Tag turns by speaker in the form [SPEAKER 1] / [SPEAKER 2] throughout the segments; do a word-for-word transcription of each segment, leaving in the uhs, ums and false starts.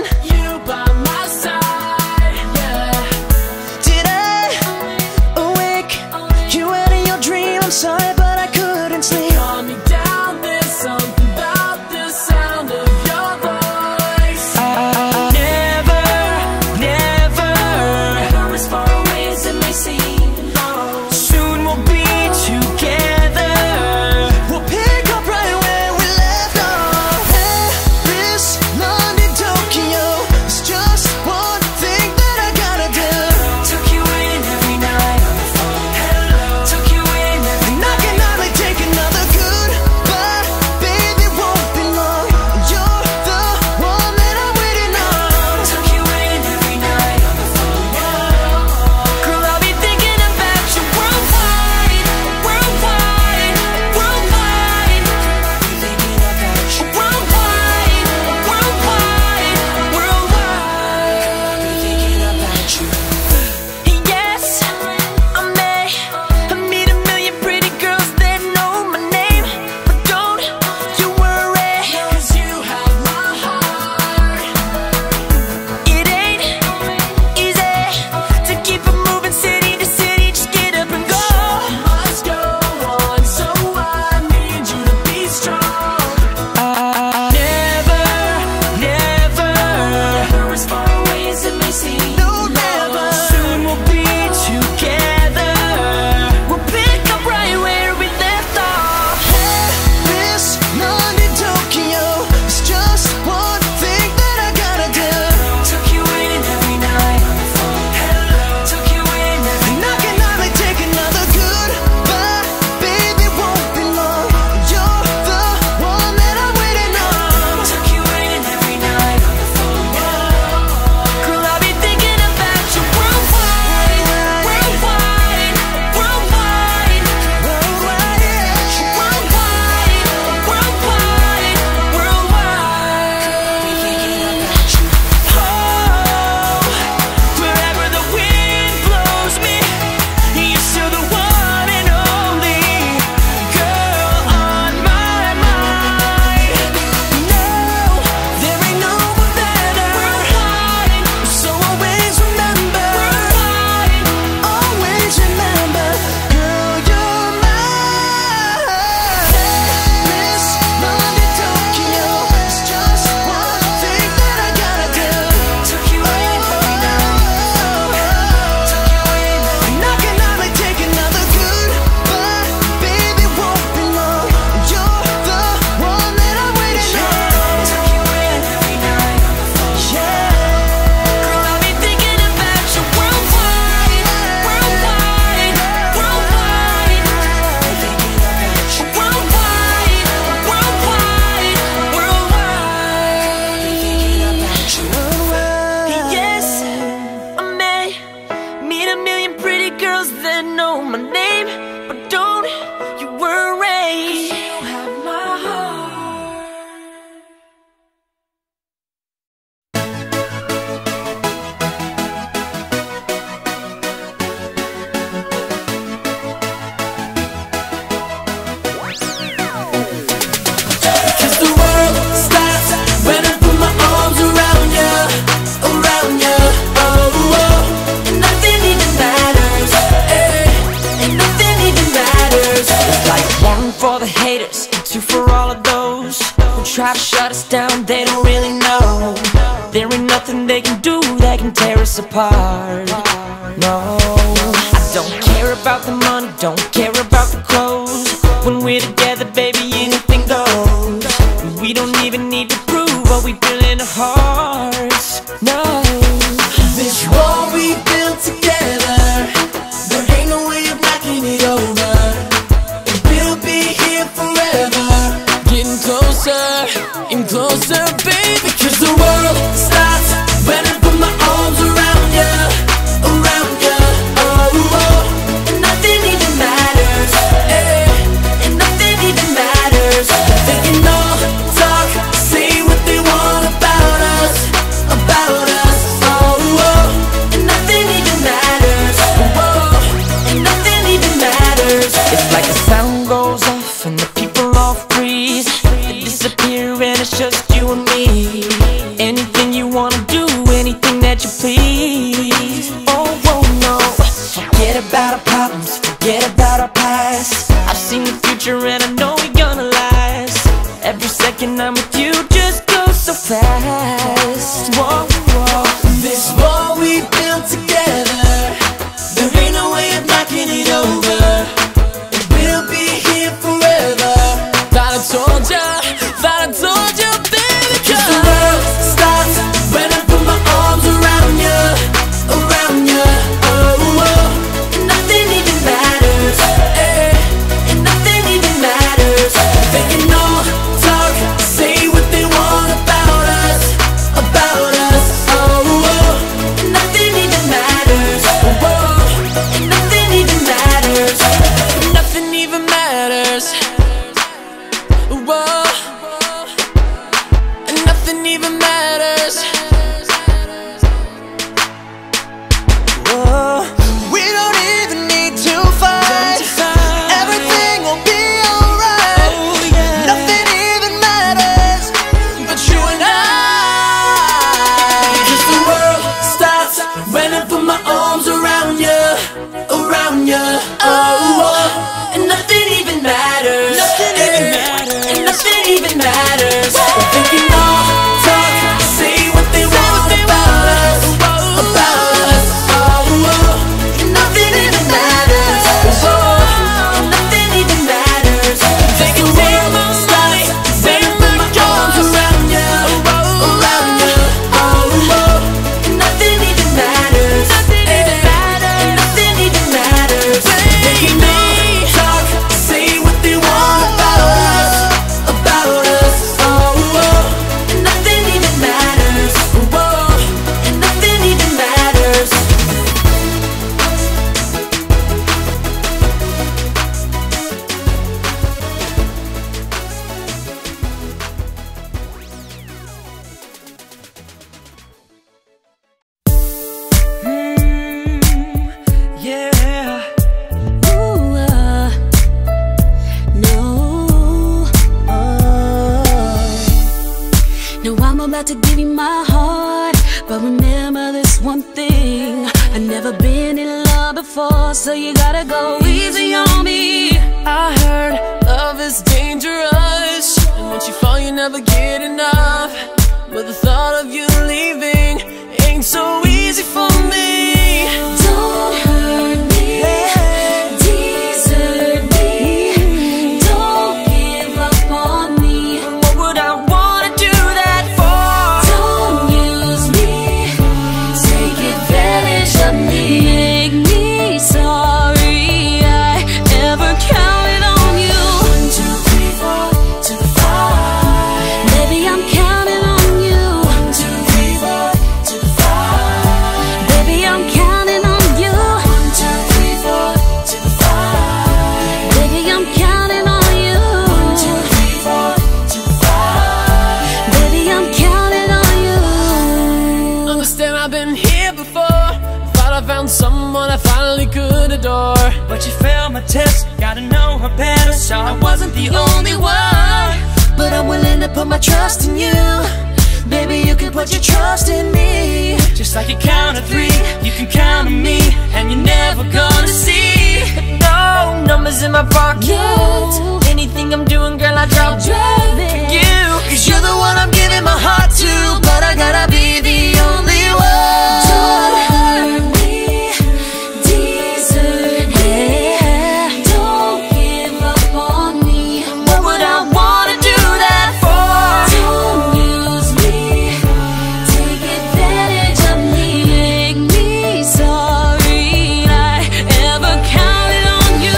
[SPEAKER 1] you by my side, yeah.
[SPEAKER 2] Did I awake you out of your dream? I'm sorry, but I couldn't sleep.
[SPEAKER 1] Calm me down, there's something about the sound of your voice.
[SPEAKER 2] I, I never, never,
[SPEAKER 1] never as far away as it may seem. No.
[SPEAKER 2] Soon we'll be together. We'll pick up right where we left off. Paris, London, Tokyo. It's just one thing that I gotta do.
[SPEAKER 1] Took you in every night on the phone. Hello. Took you in every
[SPEAKER 2] And I cannot like take another goodbye. Baby, won't be long. You're the one that I'm waiting on.
[SPEAKER 1] Took you in every night on the phone.
[SPEAKER 2] Girl, I'll be thinking about you worldwide, worldwide, worldwide,
[SPEAKER 1] Thinking about you.
[SPEAKER 2] worldwide, worldwide, worldwide.
[SPEAKER 1] Thinking about you.
[SPEAKER 2] Yes, I may meet a million pretty girls that know my name, but don't you worry,
[SPEAKER 1] 'Cause you have my heart.
[SPEAKER 2] it ain't easy to keep it moving city to city. Just get up and go.
[SPEAKER 1] Must go on, so I need you to be strong.
[SPEAKER 2] I never, never,
[SPEAKER 1] Never as far away as it may seem.
[SPEAKER 2] no, never. Soon we'll be together. We'll pick up right where we left off. Paris, London, Tokyo. It's just one thing that I gotta do.
[SPEAKER 1] Took you in every night on the phone. Hello. Took you in every
[SPEAKER 2] And I cannot like take another goodbye. Baby, won't be long. You're the one that I'm waiting on.
[SPEAKER 1] Took you in every night on the phone.
[SPEAKER 2] Girl, I'll be thinking about you worldwide, worldwide, worldwide, worldwide, worldwide, worldwide, worldwide.
[SPEAKER 1] Thinking about you.
[SPEAKER 2] Oh, wherever the wind blows me, you're still the one and only girl on my mind. No, there ain't no one better. So always remember, always remember, girl, you're mine. Paris, London, Tokyo. It's just one thing that I gotta do.
[SPEAKER 1] Took you in every night. Took you in every
[SPEAKER 2] And I cannot like take another goodbye. Baby, won't be long. You're the one that I'm waiting on.
[SPEAKER 1] Took you in every night on the phone.
[SPEAKER 2] Girl, I'll be thinking about you worldwide, worldwide, worldwide,
[SPEAKER 1] Thinking about you.
[SPEAKER 2] worldwide, worldwide, worldwide,
[SPEAKER 1] Thinking about you.
[SPEAKER 2] worldwide. Yes, I may meet a million pretty girls that know my name, but don't you worry.
[SPEAKER 1] You have my heart. Cause the world stops when I put my arms around you, around you. Oh, oh. And nothing even matters, eh, and nothing even matters.
[SPEAKER 2] Like one for the haters, two for all of those who try to shut us down. They don't really know. There ain't nothing they can do that can tear us apart. No, I don't care about the money, don't care about the clothes. When we're together, baby, anything goes. We don't even need to prove what we feel in our hearts. No,
[SPEAKER 1] This wall we built together, there ain't no way of knocking it over. And we'll be here forever, getting closer and closer, baby. Cause the world stops when I put my arms around you, around ya. Oh, oh. And nothing even matters. Nothing even matters. And nothing even matters. They can all talk, say what they want about us, about us. Oh, oh. And nothing even matters. Oh, and nothing even matters. They can take my life, say my arms around ya, around ya. Oh, oh. And nothing even matters. Nothing even matters. Nothing even matters. They can all talk, say what they want about us, about us. Oh, oh. And nothing even matters. Oh, oh. And nothing even matters.
[SPEAKER 2] Yeah.
[SPEAKER 3] Ooh, uh, no. Oh. Now I'm about to give you my heart, but remember this one thing: I've never been in love before, so you gotta go easy on me.
[SPEAKER 2] I heard love is dangerous, and once you fall you never get enough. But the thought of you leaving ain't so easy for me.
[SPEAKER 3] Don't hurt me, desert me, don't give up on me.
[SPEAKER 2] What would I wanna do that for?
[SPEAKER 3] Don't use me, take advantage of me, make me sorry I ever counted on you. One, two, three, four, to the five. Baby, I'm counting on you. One, two, three, four, to the five. Baby, I'm counting on you. One, two, three, four, to the five. Baby, I'm counting on you. One, two, three, four, to the five. Baby, I'm counting on you.
[SPEAKER 2] Understand I've been here before, thought I found someone I finally could adore. But you failed my test, gotta know her better, so I wasn't the only one.
[SPEAKER 1] But I'm willing to put my trust in you. Baby, you can put your trust in me.
[SPEAKER 2] Just like you count to three, you can count on me, and you're never gonna see no numbers in my pocket.
[SPEAKER 3] No.
[SPEAKER 2] Anything I'm doing, girl, I drop
[SPEAKER 3] Drop
[SPEAKER 2] it
[SPEAKER 3] it.
[SPEAKER 2] for you.
[SPEAKER 1] Cause you're the one I'm giving my heart to, but I gotta be the only one.
[SPEAKER 3] Don't hurt me, desert me, don't give up on me.
[SPEAKER 2] What would I wanna do that for?
[SPEAKER 3] Don't use me, take advantage of me, make me sorry I ever counted on you.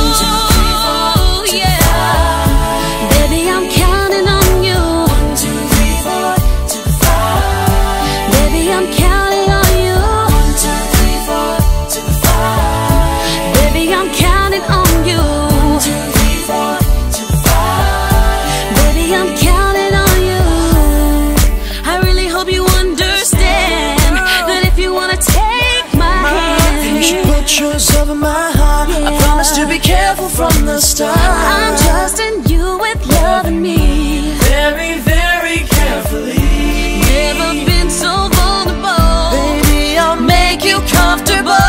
[SPEAKER 3] Yeah, baby, I'm counting on you.
[SPEAKER 1] One, two, three, four, to the five.
[SPEAKER 3] Baby, I'm counting on you.
[SPEAKER 1] One, two, three, four, to the five.
[SPEAKER 3] Baby, I'm counting on you.
[SPEAKER 1] One, two, three, four, to the five.
[SPEAKER 3] Baby, I'm counting on you. I really hope you understand that if you wanna take my
[SPEAKER 1] Then you should
[SPEAKER 3] hand,
[SPEAKER 1] put yours over my heart. I
[SPEAKER 3] Yeah.
[SPEAKER 1] promise to be careful from the start.
[SPEAKER 3] I'm trusting you with loving me.
[SPEAKER 2] Very, very carefully.
[SPEAKER 3] Never been so vulnerable.
[SPEAKER 1] Baby, I'll
[SPEAKER 3] Make you comfortable.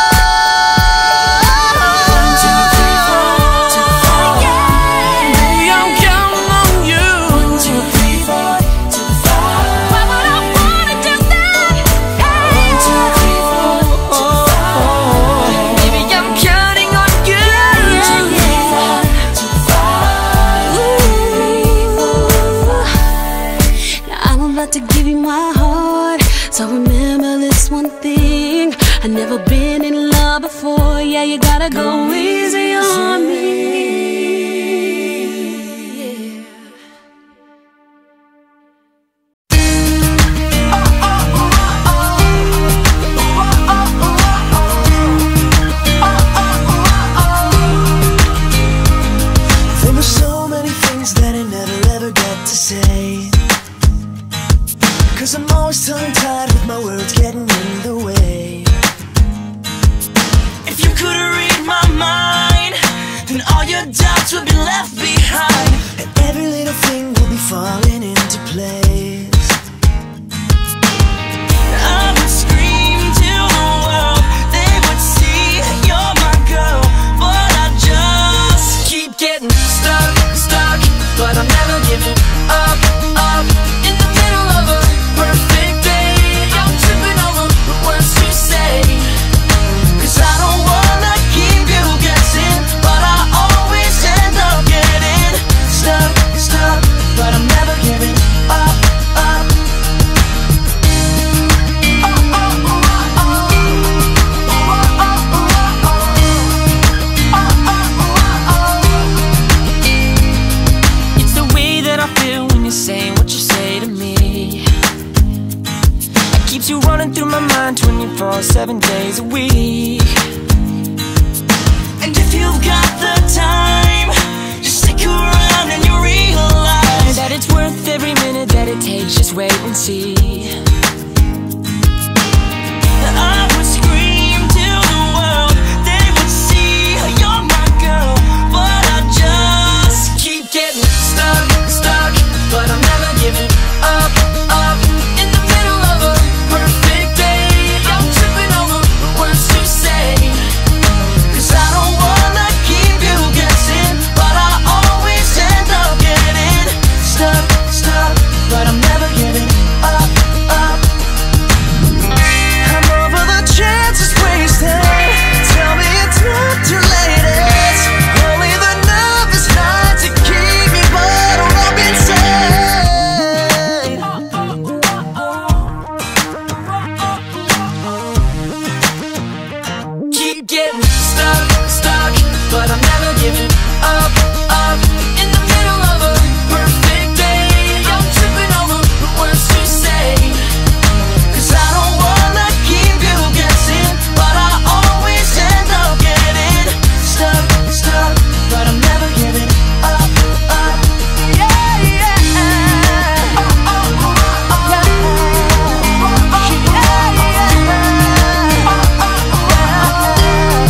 [SPEAKER 1] One, two, three, four, to the five.
[SPEAKER 3] Yeah.
[SPEAKER 2] Baby, I'm counting on you.
[SPEAKER 1] One, two, three, four, to the five.
[SPEAKER 3] Why would I wanna do that?
[SPEAKER 1] One, two, three, four, to the five.
[SPEAKER 2] Baby, I'm counting on you.
[SPEAKER 1] One, two, three, four, to the five.
[SPEAKER 3] Ooh. Now I'm about to give you my heart, so remember this one thing: I've never been in love before. Yeah, you gotta go easy on me.
[SPEAKER 1] There were so many things that I never ever got to say. Cause I'm always tongue-tied with my words getting in the way. If you could read my mind, then all your doubts would be left behind, and every little thing will be falling into place. I would scream to the world, they would see you're my
[SPEAKER 2] keeps you running through my mind twenty-four seven days a week.
[SPEAKER 4] And if you've got the time, just stick around and you realize
[SPEAKER 2] that it's worth every minute that it takes. Just wait and see.
[SPEAKER 4] I would scream to the world, they would see you're my girl, but I just
[SPEAKER 2] keep getting stuck, stuck, but I'm never giving up, up. In the middle of a perfect day, I'm tripping over the words to say.
[SPEAKER 4] Cause I don't wanna keep you guessing, but I always end up getting stuck, stuck, but I'm never giving up, up. I'm over the chances wasted. Tell me it's not too late. It's only the nervous night to keep me bottled up inside.
[SPEAKER 2] Keep getting stuck, stuck, but I'm never giving up, up. In the middle of a perfect day, I'm tripping over the words to say.
[SPEAKER 4] Cause I don't wanna keep you guessing, but I always end up getting stuck, stuck, but I'm never giving up, up. Yeah, yeah. Oh, oh, oh, oh, yeah. Yeah, yeah. Oh, oh, oh,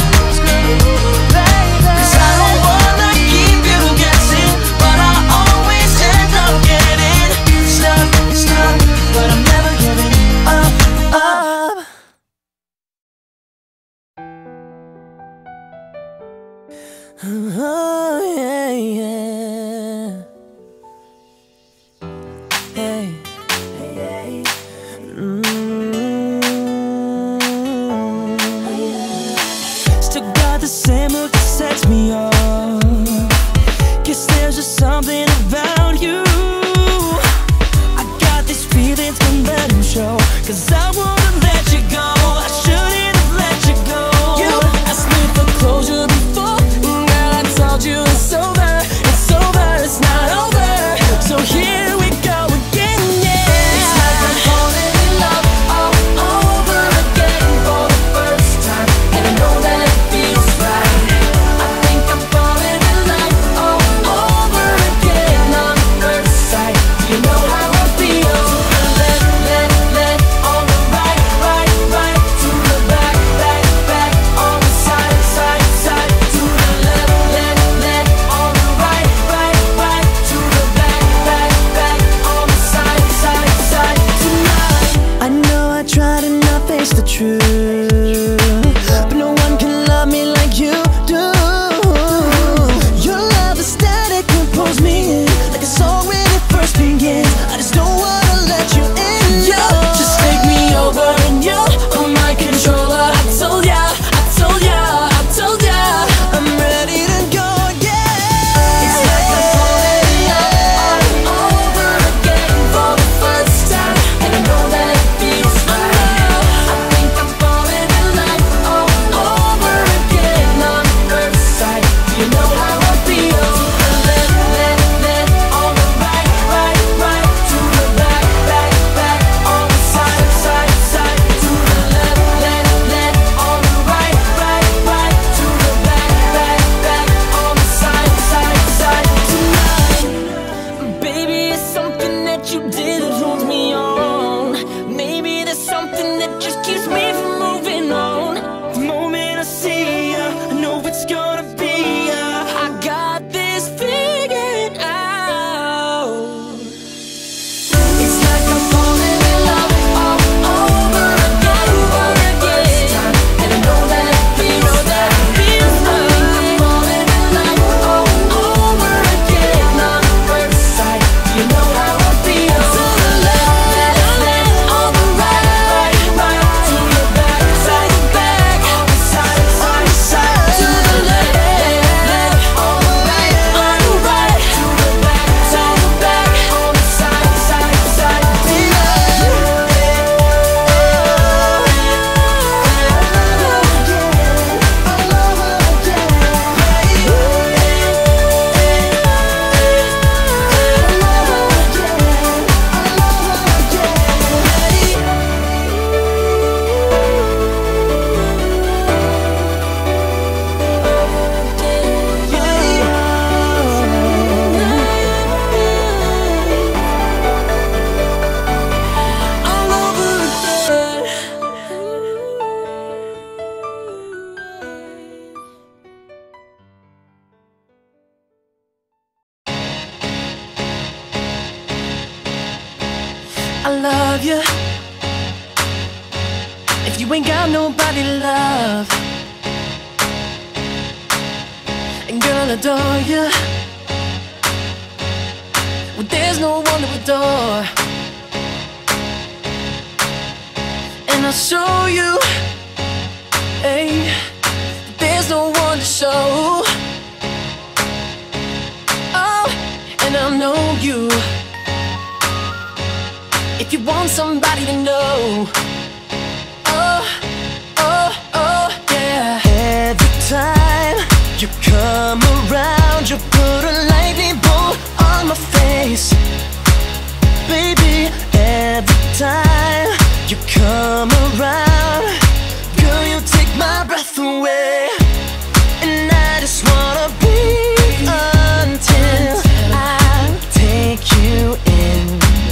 [SPEAKER 4] cause I don't wanna keep you guessing, but I always end up getting stuck, stuck, but I'm never giving up, up. Oh, yeah, yeah. Hey, hey, hey. Mm. Still got the same look that sets me off. Guess there's just something about you. I got these feelings, can let them show. Cause I wanna let you go, I shouldn't have let you go. You asked me for closure before, and girl, I told you it's over. It's over, it's not over. So here we go again, yeah. It's like I'm falling in love all over again for the first time, and I know that it feels right. love you. If you ain't got nobody to love, and girl, I adore you. Well, there's no one to adore, and I'll show you, hey, there's no one to show. Oh, and I'll know you if you want somebody to know. Oh, oh, oh, yeah. Every time you come around, you put a lightning bolt on my face. Baby, every time you come around, girl, you take my breath away. And I just wanna be until I take you in,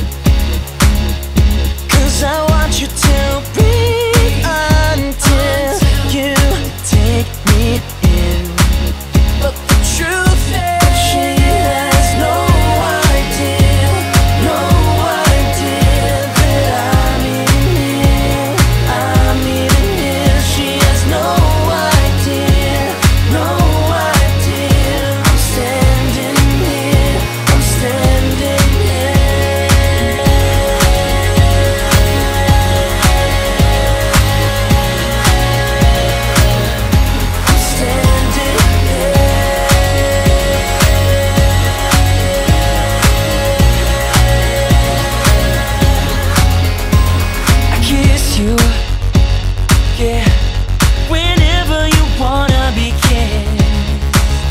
[SPEAKER 4] 'cause I want you to breathe until you take me in. But the truth is, she has no idea, no idea that I'm in here, I'm in here. She has no idea, no idea. I'm standing here, I'm standing here. I'm standing I kiss you, yeah, whenever you wanna be kissed.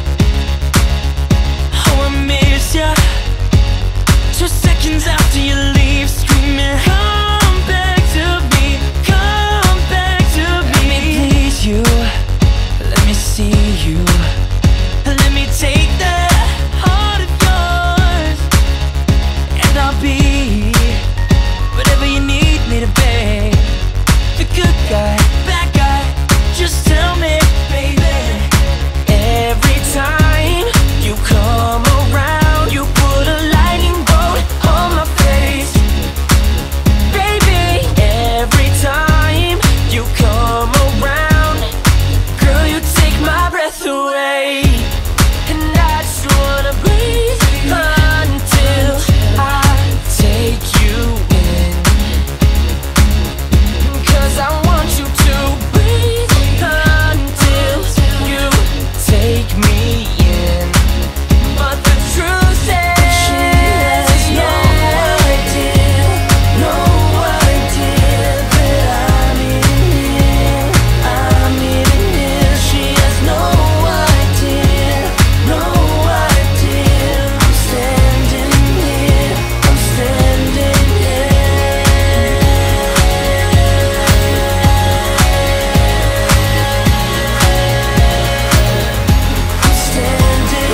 [SPEAKER 4] Oh, I miss ya. Two seconds after you leave, screaming, come back to me, come back to me. Let me please you, let me see you, let me take that heart of yours, and I'll be whatever you need me to be. The good guy, bad guy, just tell me, baby. Every time you come around, you put a lightning bolt on my face. Baby, every time you come around, girl, you take my breath away. And I just wanna breathe until I take you in, 'cause I want you to breathe until you take me in. But the truth is, she has no idea, no idea that I'm in here, I'm in here. She has no idea, no idea. I'm standing here, I'm standing here. I'm standing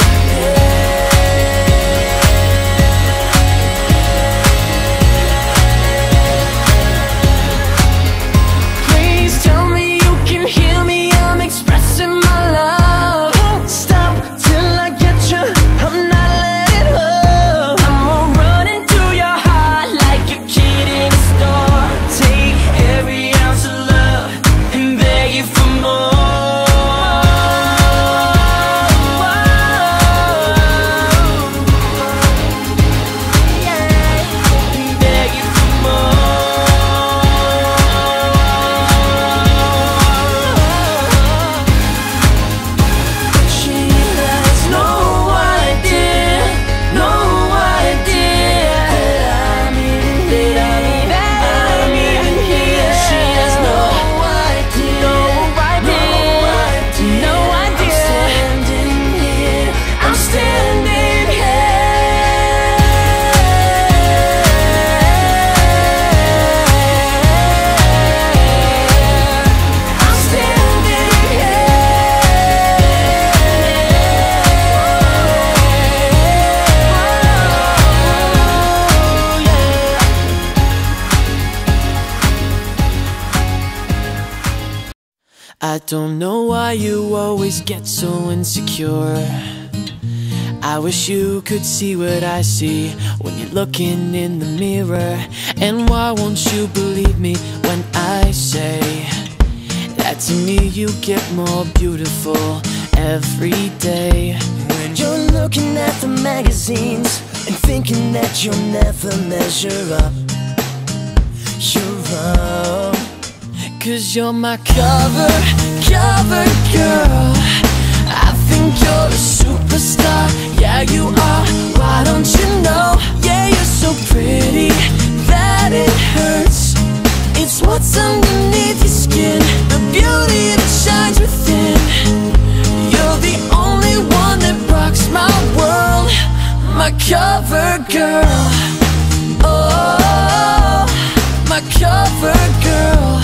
[SPEAKER 4] Please tell me you can hear me, I'm expressing my love. Won't stop till I get you, I'm not letting up. I'm gonna run into your heart like a kid in a store. Take every ounce of love and beg you for more. Yeah, beg you for more. She has no idea, no idea that I'm in here, I'm in here. She has no idea, no idea, no idea. I'm standing here, I'm standing here. I'm standing I don't know why you always get so insecure. I wish you could see what I see when you're looking in the mirror. And why won't you believe me when I say that to me you get more beautiful every day? When you're looking at the magazines and thinking that you'll never measure up, you're wrong. Cause you're my cover, cover girl. I think you're a superstar, yeah you are, why don't you know? Yeah, you're so pretty that it hurts. It's what's underneath your skin, the beauty that shines within. You're the only one that rocks my world, my cover girl. Oh, my cover girl.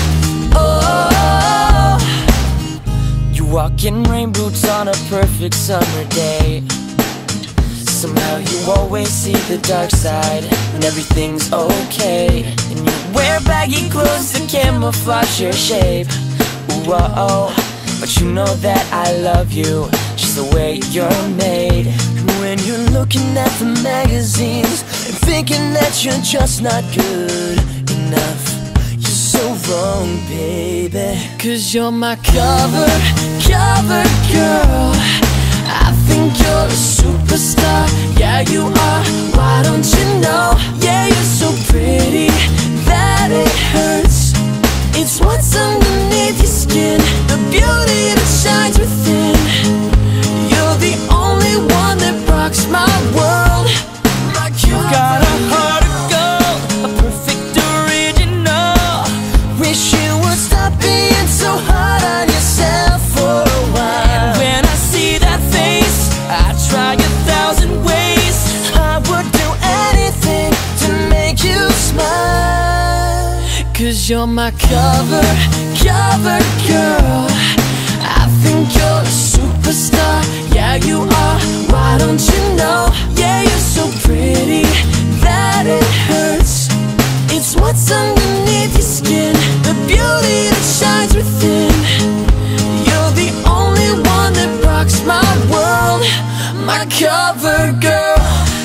[SPEAKER 4] Oh, you walk in rain boots on a perfect summer day. Somehow you always see the dark side and everything's okay. And you wear baggy clothes to camouflage your shape. Whoa, but you know that I love you just the way you're made. When you're looking at the magazines and thinking that you're just not good enough, you're so wrong, baby. Cause you're my cover, cover girl. I think you're a superstar, yeah you are, why don't you know? Yeah, you're so pretty that it hurts. It's what's underneath your skin, the beauty that shines within. You're the only one that rocks my world, my cover. You got a heart of gold, a perfect original. Wish you would stop being so hard on yourself for a while. And when I see that face, I try a thousand ways. I would do anything to make you smile. Cause you're my cover, cover girl. I think you're a superstar, yeah you are, why don't you know? Yeah, you're so pretty that it hurts. It's what's underneath your skin, the beauty that shines within. You're the only one that rocks my world, my cover girl.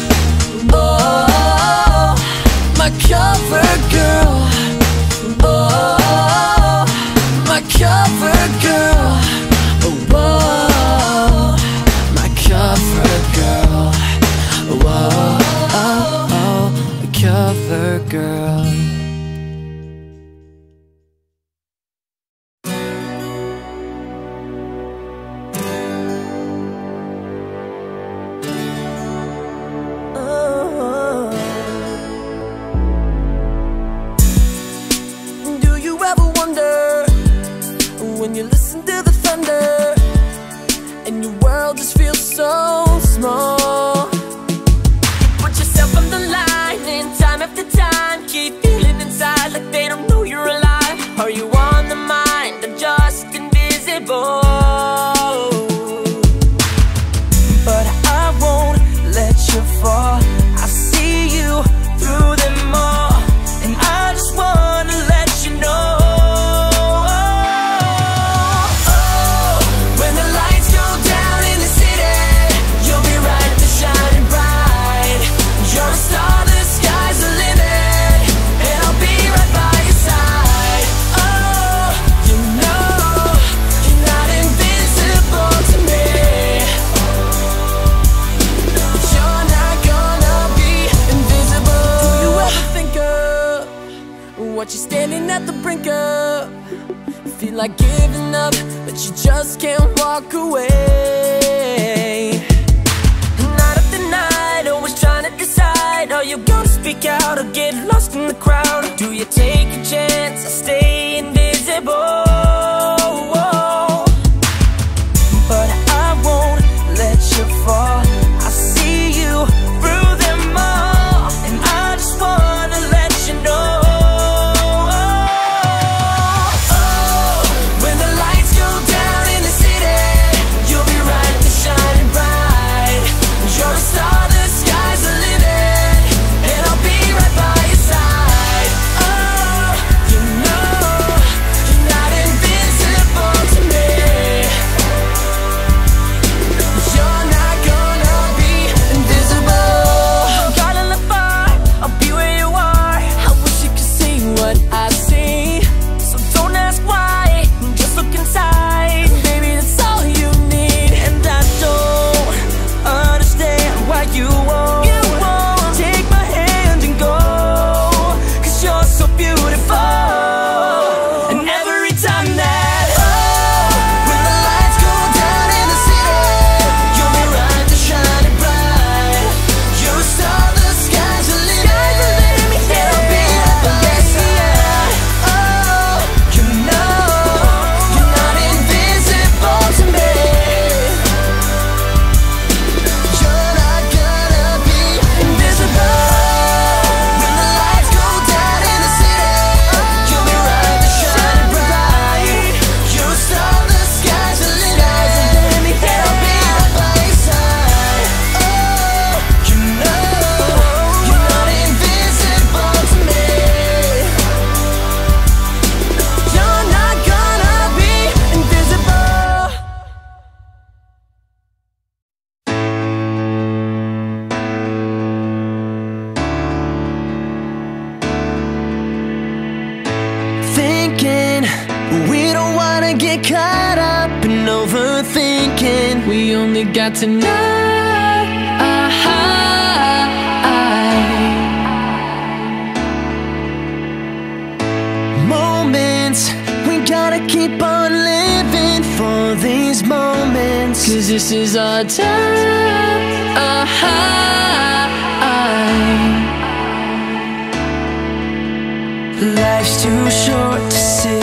[SPEAKER 4] Oh, my cover girl. Oh, my cover girl. Oh, my cover girl. Whoa, oh, oh, my cover girl. When you listen to the thunder and your world just feels so small, you put yourself on the line and time after time keep feeling inside like they don't know you're alive. Are you on the mind of just invisible? But I won't let you fall, I see you through them all, and I just wanna let you know. What you're standing at the brink of, feel like giving up, but you just can't walk away. Night after night, always trying to decide, are you gonna speak out or get lost in the crowd? Do you take a chance or stay invisible? But I won't let you fall, I see you through them all, and I just wanna let you know.
[SPEAKER 1] You know
[SPEAKER 4] thinking. We don't wanna get caught up in overthinking. We only got tonight. Moments, we gotta keep on living for these moments, 'cause this is our time. Life's too short to sit